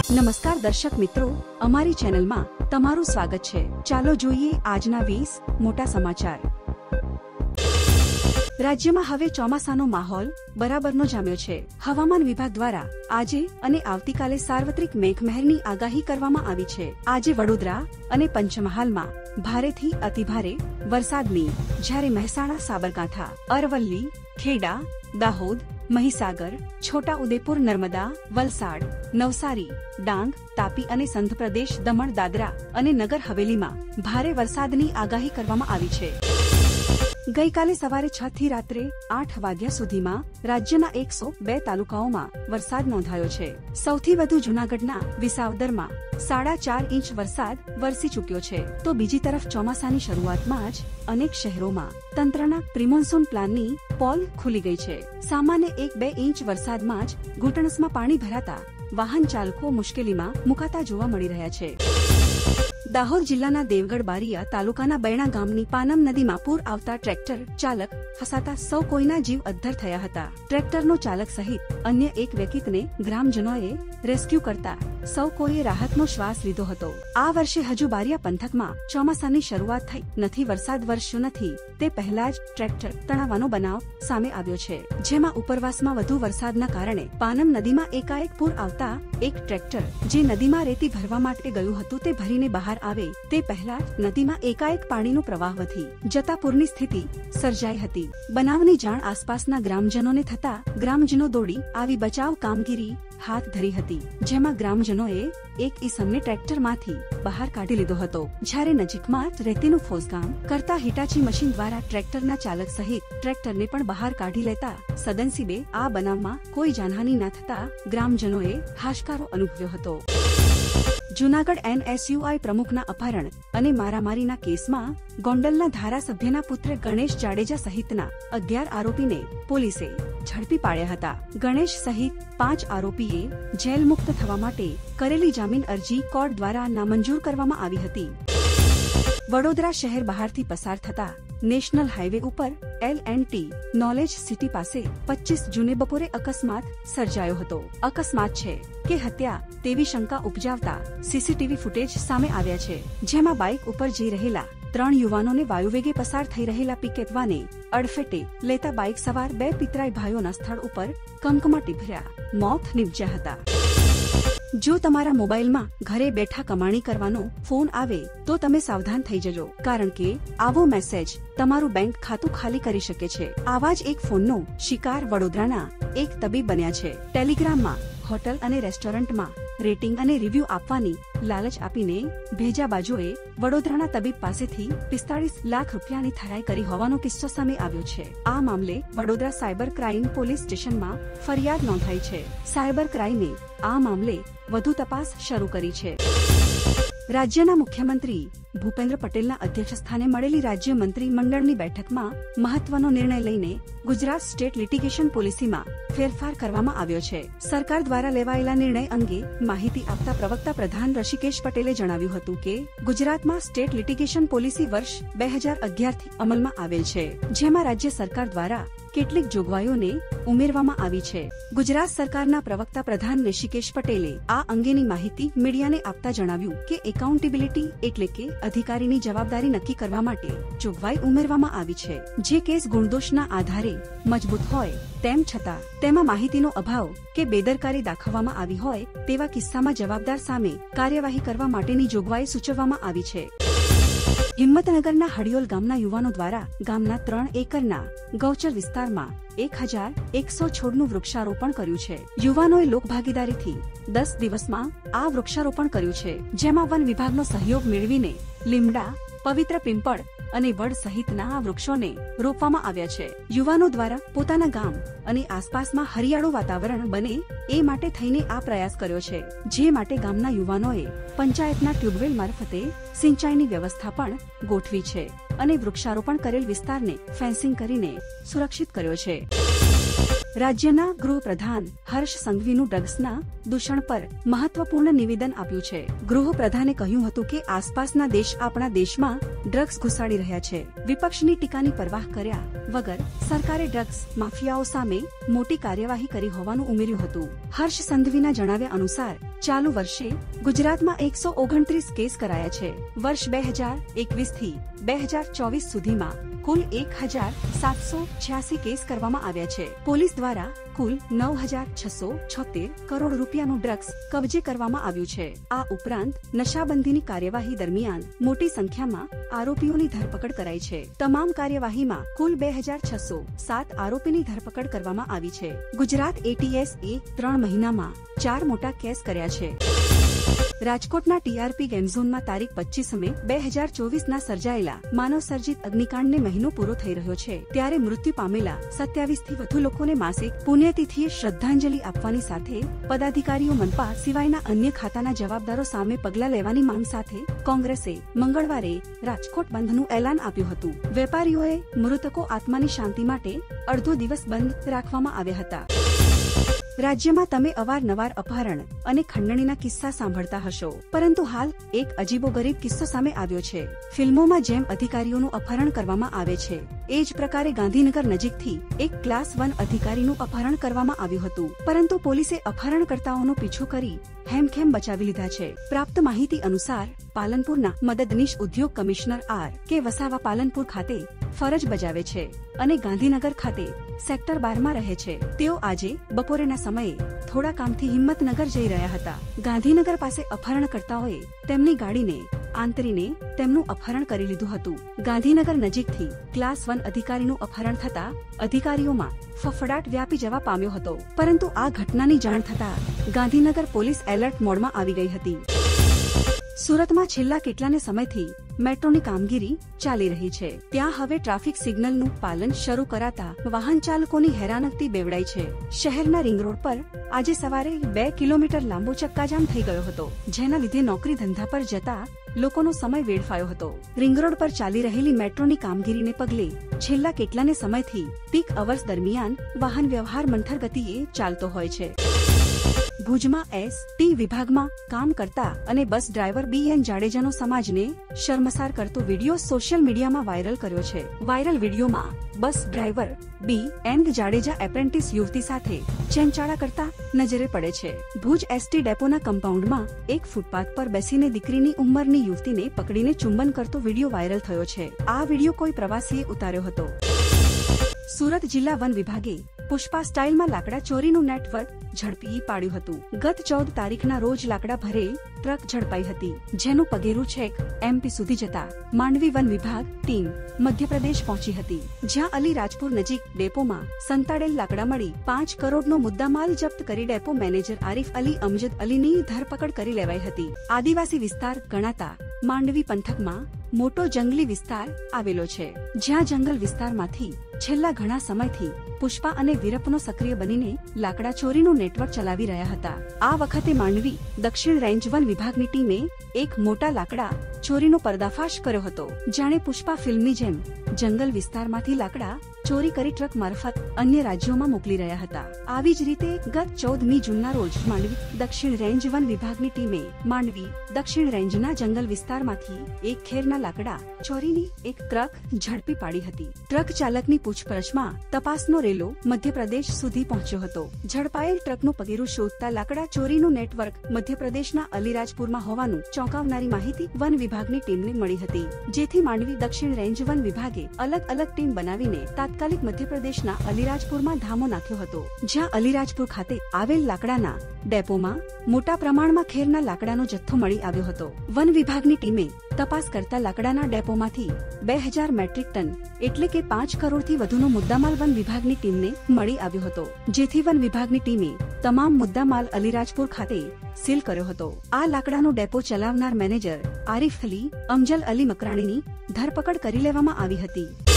નમસ્કાર દર્શક મિત્રો, અમારી ચેનલમાં તમારું સ્વાગત છે। ચાલો જોઈએ આજના 20 મોટા સમાચાર। રાજ્યમાં હવે ચોમાસાનો માહોલ બરાબરનો જામ્યો છે। હવામાન વિભાગ દ્વારા આજે અને આવતીકાલે સાર્વત્રિક મેઘમહેરની આગાહી કરવામાં આવી છે। આજે વડોદરા અને પંચમહાલમાં ભારેથી અતિભારે વરસાદની, જ્યારે મહેસાણા, સાબરકાંઠા, અરવલ્લી, ખેડા, દાહોદ, મહીસાગર, છોટા ઉદેપુર, નર્મદા, વલસાડ, નવસારી, ડાંગ, તાપી અને સંઘ પ્રદેશ, દમણ, દાદરા અને નગર હવેલીમાં ભારે વરસાદની આગાહી કરવામાં આવી છે। ગઈકાલે સવારે 6 થી રાત્રે 8 વાગ્યા સુધીમાં રાજ્યના 102 તાલુકાઓમાં વરસાદ નોંધાયો છે। સૌથી વધુ જૂનાગઢના વિસાવદરમાં 4.5 ઇંચ વરસાદ વરસી ચૂક્યો છે, તો બીજી તરફ ચોમાસાની શરૂઆતમાં જ અનેક શહેરોમાં તંત્રના પ્રિમોન્સૂન પ્લાનની પોલ ખુલી ગઈ છે। સામાન્ય 1-2 ઇંચ વરસાદમાં જ ઘૂંટણસમાં પાણી ભરાતા વાહન ચાલકો મુશ્કેલીમાં મુકાતા જોવા મળી રહ્યા છે। દાહોદ જિલ્લાના દેવગઢ બારિયા તાલુકાના બૈણા ગામની પાનમ નદીમાં પૂર આવતા ટ્રેક્ટર ચાલક ફસાતા સૌ કોઈના જીવ અદ્ધર થયા હતા। ટ્રેક્ટરનો ચાલક સહિત અન્ય એક વ્યક્તિને ગ્રામજનોએ રેસ્ક્યુ કરતા સૌ કોઈએ રાહતનો શ્વાસ લીધો હતો। આ વર્ષે હજુ બારિયા પંથકમાં ચોમાસાની શરૂઆત થઈ નથી, વરસાદ વરસ્યો નથી તે પહેલા જ ટ્રેક્ટર તણાવવાનો બનાવ સામે આવ્યો છે, જેમાં ઉપરવાસમાં વધુ વરસાદના કારણે પાનમ નદીમાં એકાએક પૂર આવતા એક ટ્રેક્ટર જે નદીમાં રેતી ભરવા માટે ગયું હતું તે ભરીને બહાર આવે તે પહેલા નદીમાં એકાએક પાણીનો પ્રવાહ વધી જતા પૂરની સ્થિતિ સર્જાઈ હતી। બનાવની જાણ આસપાસના ગ્રામજનોને થતા ગ્રામજનો દોડી આવી બચાવ કામગીરી હાથ ધરી હતી, જેમાં ગ્રામજનોએ એક ઈસમને ટ્રેક્ટરમાંથી બહાર કાઢી લીધો હતો, જ્યારે નજીકમાં રેતીનું ફોસકામ કરતા હિટાચી મશીન દ્વારા ટ્રેક્ટરના ચાલક સહિત ટ્રેક્ટરને પણ બહાર કાઢી લેતા સદનસીબે આ બનાવમાં કોઈ જાનહાનિ ન થતા ગ્રામજનોએ હાશકારો અનુભવ્યો હતો। જૂનાગઢ NSUI પ્રમુખના અપહરણ અને મારામારીના કેસમાં ગોંડલના ધારાસભ્યના પુત્ર ગણેશ જાડેજા સહિતના 11 આરોપીને પોલીસે ઝડપી પાડ્યા હતા। ગણેશ સહિત 5 આરોપીએ જેલ મુક્ત થવા માટે કરેલી જામીન અરજી કોર્ટ દ્વારા નામંજૂર કરવામાં આવી હતી। વડોદરા શહેર બહારથી પસાર થતા નેશનલ હાઈવે ઉપર L&T નોલેજ સિટી પાસે 25 જૂને બપોરે અકસ્માત સર્જાયો હતો। અકસ્માત છે કે હત્યા તેવી શંકા ઉપજાવતા સીસીટીવી ફૂટેજ સામે આવ્યા છે, જેમાં બાઇક ઉપર જઈ રહેલા 3 યુવાનોને વાયુવેગે પસાર થઈ રહેલા પિકેટ વાને અડફેટે લેતા બાઇક સવાર 2 પિતરાઈ ભાઈઓના સ્થળ ઉપર કમકમાટી ભર્યા મોત નીપજ્યા હતા। જો તમારા મોબાઈલમાં ઘરે બેઠા કમાણી કરવાનો ફોન આવે તો તમે સાવધાન થઈ જજો, કારણ કે આવો મેસેજ તમારું બેંક ખાતું ખાલી કરી શકે છે। આવા જ એક ફોનનો શિકાર વડોદરાના એક તબીબ બન્યા છે। ટેલિગ્રામમાં હોટલ અને રેસ્ટોરન્ટમાં રેટિંગ અને રિવ્યુ આપવાની લાલચ આપીને ભેજાબાજોએ વડોદરાના તબીબ પાસેથી 45 લાખ રૂપિયાની થરાઈ કરી હોવાનો કિસ્સો સામે આવ્યો છે। આ મામલે વડોદરા સાયબર ક્રાઇમ પોલીસ સ્ટેશનમાં ફરિયાદ નોંધાઈ છે। સાયબર ક્રાઇમે આ મામલે વધુ તપાસ શરૂ કરી છે। રાજ્યના મુખ્યમંત્રી ભૂપેન્દ્ર પટેલના અધ્યક્ષસ્થાને મળેલી રાજ્ય મંત્રી મંડળની બેઠકમાં મહત્વનો નિર્ણય લઈને ગુજરાત સ્ટેટ લિટિગેશન પોલિસીમાં ફેરફાર કરવામાં આવ્યો છે। સરકાર દ્વારા લેવાયેલા નિર્ણય અંગે માહિતી આપતા પ્રવક્તા પ્રધાન ઋષિકેશ પટેલે જણાવ્યું હતું કે ગુજરાતમાં સ્ટેટ લિટિગેશન પોલિસી વર્ષ 2011થી અમલમાં આવેલ છે, જેમાં રાજ્ય સરકાર દ્વારા કેટલીક જોગવાઈઓને ઉમેરવામાં આવી છે। ગુજરાત સરકારના પ્રવક્તા પ્રધાન ઋષિકેશ પટેલે આ અંગેની માહિતી મીડિયાને આપતા જણાવ્યું કે એકાઉન્ટેબિલિટી એટલે કે અધિકારીની જવાબદારી નક્કી કરવા માટે જોગવાઈ ઉમેરવામાં આવી છે, જે કેસ ગુણદોષના આધારે મજબૂત હોય તેમ છતાં તેમાં માહિતીનો અભાવ કે બેદરકારી દાખવવામાં આવી હોય તેવા કિસ્સામાં જવાબદાર સામે કાર્યવાહી કરવા માટેની જોગવાઈ સૂચવવામાં આવી છે। હિંમતનગરના હડિયોલ ગામના યુવાનો દ્વારા ગામના 3 એકરના ગૌચર વિસ્તારમાં 1100 છોડનું વૃક્ષારોપણ કર્યું છે। યુવાનોએ લોકભાગીદારીથી 10 દિવસમાં આ વૃક્ષારોપણ કર્યું છે, જેમાં વન વિભાગનો સહયોગ મેળવીને લીમડા, પવિત્ર પિંપળ અને વડ સહિતના આ વૃક્ષોને રોપવામાં આવ્યા છે। યુવાનો દ્વારા પોતાના ગામ અને આસપાસમાં હરિયાળું વાતાવરણ બને એ માટે થઈને આ પ્રયાસ કર્યો છે, જે માટે ગામના યુવાનોએ પંચાયતના ટ્યુબવેલ મારફતે સિંચાઈની વ્યવસ્થા પણ ગોઠવી છે અને વૃક્ષારોપણ કરેલ વિસ્તારને ફેન્સિંગ કરીને સુરક્ષિત કર્યો છે। રાજ્યના ગૃહપ્રધાન હર્ષ સંઘવીનું ડ્રગ્સના દૂષણ પર મહત્વપૂર્ણ નિવેદન આપ્યું છે. ગૃહપ્રધાને કહ્યું હતું કે આસપાસના દેશ આપણા દેશમાં ડ્રગ્સ ઘુસાડી રહ્યા છે. વિપક્ષની ટીકાની પરવાહ કર્યા વગર સરકારે ડ્રગ્સ માફિયાઓ સામે મોટી કાર્યવાહી કરી હોવાનું ઉમેર્યું હતું. હર્ષ સંઘવીના જણાવ્યા અનુસાર ચાલુ વર્ષે ગુજરાતમાં 129 કેસ કરાયા છે. વર્ષ 2021 થી 2024 સુધીમાં કુલ 1786 કેસ કરવામાં આવ્યા છે. પોલીસ દ્વારા કુલ 9676 કરોડ રૂપિયાનું ડ્રગ્સ કબજે કરવામાં આવ્યું છે. આ ઉપરાંત નશાબંધીની કાર્યવાહી દરમિયાન મોટી સંખ્યામાં આરોપીઓની ધરપકડ કરાઈ છે. તમામ કાર્યવાહીમાં કુલ 2607 આરોપીની ધરપકડ કરવામાં આવી છે. ગુજરાત ATS એ 3 મહિનામાં 4 મોટા કેસ કર્યા છે. રાજકોટના TRP ગેમ ઝોનમાં તારીખ 25 મે 2024 ના સર્જાયેલા માનવસર્જિત અગ્નિકાંડને મહિનો પૂરો થઈ રહ્યો છે, ત્યારે મૃત્યુ પામેલા 27 થી વધુ લોકોને માસિક પુણ્યતિથિએ શ્રદ્ધાંજલિ આપવાની સાથે પદાધિકારીઓ મનપા સિવાયના અન્ય ખાતાના જવાબદારો સામે પગલાં લેવાની માંગ સાથે કોંગ્રેસે મંગળવારે રાજકોટ બંધનું એલાન આપ્યું હતું. વેપારીઓએ મૃતકો આત્માની શાંતિ માટે અડધો દિવસ બંધ રાખવામાં આવ્યા હતા. રાજ્યમાં તમે અવારનવાર અપહરણ અને ખંડણીના કિસ્સા સાંભળતા હશો, પરંતુ હાલ એક અજીબોગરીબ કિસ્સો સામે આવ્યો છે. ફિલ્મોમાં જેમ અધિકારીઓનું અપહરણ કરવામાં આવે છે, એ જ પ્રકારે ગાંધીનગર નજીકથી એક ક્લાસ 1 અધિકારીનું અપહરણ કરવામાં આવ્યું હતું, પરંતુ પોલીસે અપહરણકર્તાઓનો પીછો કરી હેમખેમ બચાવી લીધા છે. પ્રાપ્ત માહિતી અનુસાર પાલનપુરના મદદનીશ ઉદ્યોગ કમિશનર R.K. વસાવા પાલનપુર ખાતે ફરજ બજાવે છે અને ગાંધીનગર ખાતે સેક્ટર 12 માં રહે છે. તેઓ આજે બપોરેના સમયે થોડા કામથી હિંમતનગર જઈ રહ્યા હતા. ગાંધીનગર પાસે અપહરણકર્તાઓએ તેમની ગાડીને આંતરીને તેમનું અપહરણ કરી લીધું હતું. ગાંધીનગર નજીકથી ક્લાસ 1 અધિકારીનું અપહરણ થતા અધિકારીઓમાં ફફડાટ વ્યાપી જવા પામ્યો હતો, પરંતુ આ ઘટનાની જાણ થતા ગાંધીનગર પોલીસ એલર્ટ મોડમાં આવી ગઈ હતી. સુરતમાં છેલ્લા કેટલાને સમયથી મેટ્રોની કામગીરી ચાલી રહી છે. ત્યાં હવે ટ્રાફિક સિગ્નલનું પાલન શરૂ કરાતા વાહન ચાલકોની હેરાનગતિ બેવડાઈ છે. શહેરના રિંગ રોડ પર આજે સવારે 2 કિલોમીટર લાંબો ચક્કાજામ થઈ ગયો હતો, જેના લીધે નોકરી ધંધા પર જતા લોકોનો સમય વેડફાયો હતો. રિંગ રોડ પર ચાલી રહેલી મેટ્રોની કામગીરીને પગલે છેલ્લા કેટલાને સમયથી પીક અવર્સ દરમિયાન વાહન વ્યવહાર મંથર ગતિએ ચાલતો હોય છે. ભુજમાં ST વિભાગમાં કામ કરતા અને બસ ડ્રાઈવર BN જાડેજાનો સમાજને શર્મસાર કરતો વિડીયો સોશિયલ મીડિયામાં વાયરલ કર્યો છે. વાયરલ વિડીયોમાં bus driver BN Jadeja apprentice યુવતી સાથે ચેનચાળા કરતા નજરે પડે છે. ભુજ ST ડેપોના કમ્પાઉન્ડમાં એક ફૂટપાથ પર બેસીને દીકરીની ઉંમરની યુવતીને પકડીને ચુંબન કરતો વિડીયો વાયરલ થયો છે. આ વિડીયો કોઈ પ્રવાસીએ ઉતાર્યો હતો. સુરત જિલ્લા વન વિભાગે પુષ્પા સ્ટાઇલમાં લાકડા ચોરીનું નેટવર્ક ઝડપી પાડ્યું હતું. ગત 14 તારીખના રોજ લાકડા ભરેલ ટ્રક ઝડપાઈ હતી, જેનું પગેરું છેક MP સુધી જતા માંડવી વન વિભાગ ટીમ મધ્યપ્રદેશ પહોંચી હતી, જ્યાં અલીરાજપુર નજીક ડેપોમાં સંતાડેલ લાકડા મળી 5 કરોડનો મુદ્દામાલ જપ્ત કરી ડેપો મેનેજર આરિફ અલી અમજદ અલીની ધરપકડ કરી લેવાઈ હતી. આદિવાસી વિસ્તાર ગણાતા માંડવી પંથકમાં મોટો જંગલી વિસ્તાર આવેલો છે, જ્યાં જંગલ વિસ્તારમાંથી છેલ્લા ઘણા સમયથી પુષ્પા અને વીરપ્પનો સક્રિય બનીને લાકડા ચોરીનું નેટવર્ક ચલાવી રહ્યા હતા. આ વખતે માંડવી દક્ષિણ રેન્જ વન વિભાગની ટીમે એક મોટા લાકડા ચોરીનો પર્દાફાશ કર્યો હતો. જાણે પુષ્પા ફિલ્મની જેમ જંગલ વિસ્તારમાંથી લાકડા ચોરી કરી ટ્રક મારફત અન્ય રાજ્યોમાં મોકલી રહ્યા હતા. આવી જ રીતે ગત 14મી જૂનના રોજ માંડવી દક્ષિણ રેન્જ વન વિભાગની ટીમે માંડવી દક્ષિણ રેન્જના જંગલ વિસ્તારમાંથી એક ખેરના લાકડા ચોરીની એક ટ્રક ઝડપી પાડી હતી. ટ્રક ચાલકની પૂછપરછમાં તપાસનો રેલો મધ્યપ્રદેશ સુધી પહોંચ્યો હતો. ઝડપાયેલ ટ્રકનું પગેરું શોધતા લાકડા ચોરીનું નેટવર્ક મધ્યપ્રદેશના અલીરાજપુરમાં હોવાનું ચોંકાવનારી માહિતી વન વિભાગની ટીમને મળી હતી, જેથી માંડવી દક્ષિણ રેન્જ વન વિભાગે અલગ અલગ ટીમ બનાવીને તાત્કાલિક મધ્યપ્રદેશના અલીરાજપુરમાં ધામો નાખ્યો હતો, જ્યાં અલીરાજપુર ખાતે આવેલ લાકડાના ડેપોમાં મોટા પ્રમાણમાં ખેરના લાકડાનો જથ્થો મળી આવ્યો હતો. વન વિભાગની ટીમે તપાસ કરતા લાકડાના ડેપોમાંથી 2000 મેટ્રિક ટન એટલે કે 5 કરોડથી વધુનો મુદ્દામાલ વન વિભાગની ટીમને મળી આવ્યો હતો, જેથી વન વિભાગની ટીમે તમામ મુદ્દામાલ અલીરાજપુર ખાતે સીલ કર્યો હતો. આ લાકડાનો ડેપો ચલાવનાર મેનેજર આરિફ અલી અમજલ અલી મકરાણીની ધરપકડ કરી લેવામાં આવી હતી.